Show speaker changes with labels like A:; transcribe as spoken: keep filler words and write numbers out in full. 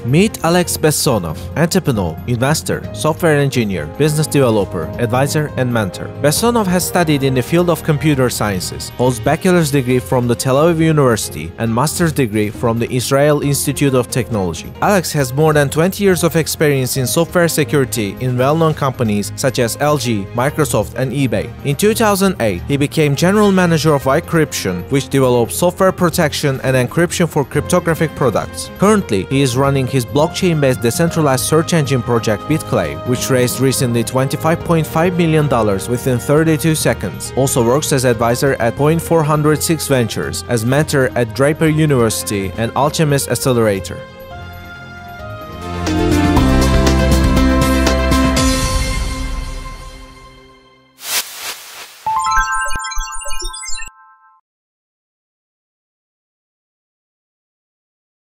A: Meet Alex Bessonov, entrepreneur, investor, software engineer, business developer, advisor, and mentor. Bessonov has studied in the field of computer sciences, holds bachelor's degree from the Tel Aviv University and master's degree from the Israel Institute of Technology. Alex has more than twenty years of experience in software security in well-known companies such as L G, Microsoft, and eBay. In two thousand eight, he became general manager of iCryption, which develops software protection and encryption for cryptographic products. Currently, he is running his blockchain-based decentralized search engine project BitClave, which raised recently twenty-five point five million dollars within thirty-two seconds. Also works as advisor at Point four oh six Ventures, as mentor at Draper University and Alchemist Accelerator.